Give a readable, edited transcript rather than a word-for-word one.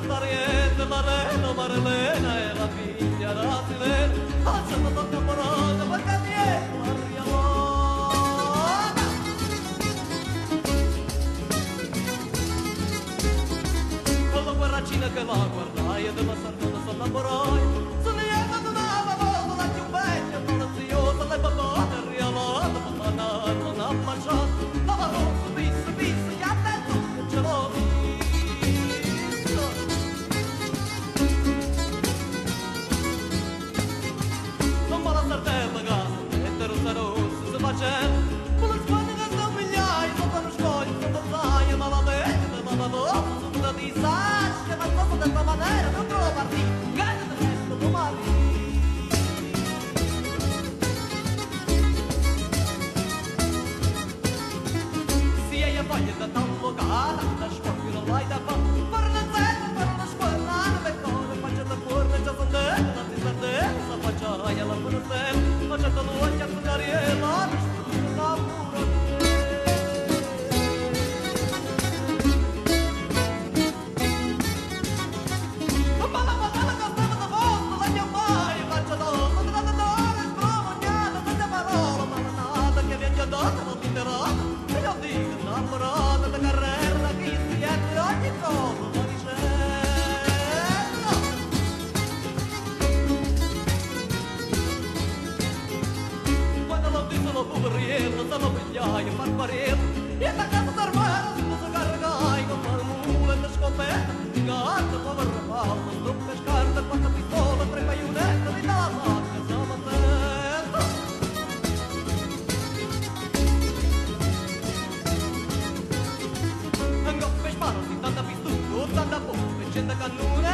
Ariete, la Rena, Marilena e la figlia da Silena, alzano la caporata, perché dietro arrivata. Con la guerracina che la guardai e della sardona s'innamorai, sono lieta di una mamma, la più vecchia, poliziosa, le babone rialata, ma non ha mangiato, la varosa, visse, che ha detto che ce l'ho visto. Non va la sartella, gas, e rosa rossa, se va gente, con le squadre che sono migliaia, sotto lo scoglio, sotto zaia, ma la vede, ma la voce, sotto la disascia, ma cosa della maniera, non trovo partito, gaglio del resto, domani. Si hai voglia da tanto cara, la scuola non vai da fa, per una zella, per una scuola, non è cosa, faccia da fuori, già sono dentro, non ti sardenza, faccia la buona stella, faccia da lui, già sono ariela, la pura ma la madonna che stava da fondo, la mia mai, faccia d'oro, non da d'oro, spromognata, senza parola, ma la nata che viene già data, non ti interrota, e io dico, innamorata da carriera, da chi si è di ogni cosa, ma dicendo. Quando l'ho visto lo poveriello, sono migliaia, far parere, e da casa d'armare, si può caricare, con marmule e scoperte, di gatto, povero rapallo, stucca scarta, quattro pistole, tre baionette, di dalla sacca, siamo attenti. Goppe sparo, si tanta pistuto, tanta pompa, 100 cannone,